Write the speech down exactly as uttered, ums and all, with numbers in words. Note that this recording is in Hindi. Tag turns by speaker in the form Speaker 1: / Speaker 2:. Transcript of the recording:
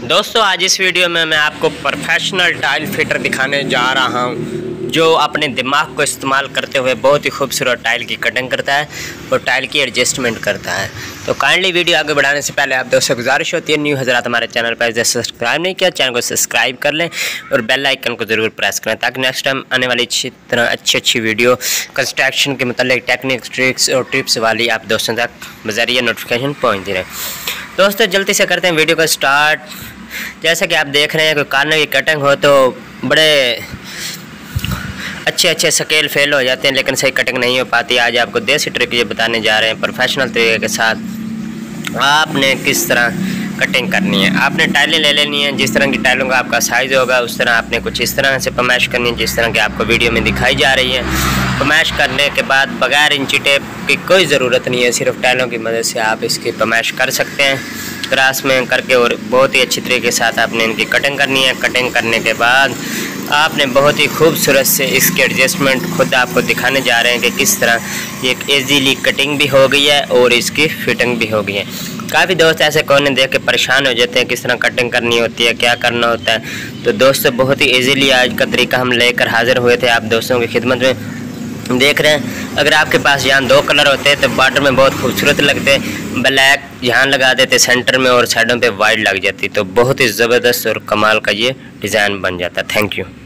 Speaker 1: दोस्तों आज इस वीडियो में मैं आपको प्रोफेशनल टाइल फिटर दिखाने जा रहा हूं जो अपने दिमाग को इस्तेमाल करते हुए बहुत ही खूबसूरत टाइल की कटिंग करता है और टाइल की एडजस्टमेंट करता है। तो काइंडली वीडियो आगे बढ़ाने से पहले आप दोस्तों गुजारिश होती है, न्यू हज़रात हमारे चैनल पर जैसे सब्सक्राइब नहीं किया चैनल को सब्सक्राइब कर लें और बेल आइकन को ज़रूर प्रेस करें ताकि नेक्स्ट टाइम आने वाली अच्छी तरह अच्छी अच्छी वीडियो कंस्ट्रक्शन के मतलब टेक्निक्स ट्रिक्स और टिप्स वाली आप दोस्तों तक बज़रिया नोटिफिकेशन पहुँचती रहे। दोस्तों जल्दी से करते हैं वीडियो का स्टार्ट। जैसा कि आप देख रहे हैं कि कानों की कटिंग हो तो बड़े अच्छे अच्छे स्केल फेल हो जाते हैं लेकिन सही कटिंग नहीं हो पाती। आज आपको देसी ट्रिक ये बताने जा रहे हैं प्रोफेशनल तरीके के साथ आपने किस तरह कटिंग करनी है। आपने टाइलें ले लेनी है, जिस तरह की टाइलों का आपका साइज़ होगा उस तरह आपने कुछ इस तरह से पमैश करनी है जिस तरह की आपको वीडियो में दिखाई जा रही है। पमैश करने के बाद बगैर इंची टेप की कोई ज़रूरत नहीं है, सिर्फ टाइलों की मदद से आप इसकी पमैश कर सकते हैं ग्रास में करके और बहुत ही अच्छी तरीके के साथ आपने इनकी कटिंग करनी है। कटिंग करने के बाद आपने बहुत ही खूबसूरत से इसके एडजस्टमेंट खुद आपको दिखाने जा रहे हैं कि किस तरह एक इजीली कटिंग भी हो गई है और इसकी फिटिंग भी हो गई है। काफ़ी दोस्त ऐसे कोने देख के परेशान हो जाते हैं किस तरह कटिंग करनी होती है, क्या करना होता है। तो दोस्तों बहुत ही इजीली आज का तरीका हम लेकर हाजिर हुए थे आप दोस्तों की खिदमत में। देख रहे हैं अगर आपके पास यहाँ दो कलर होते तो बॉर्डर में बहुत खूबसूरत लगते, ब्लैक यहाँ लगा देते सेंटर में और साइडों पे वाइट लग जाती तो बहुत ही ज़बरदस्त और कमाल का ये डिज़ाइन बन जाता। Thank you.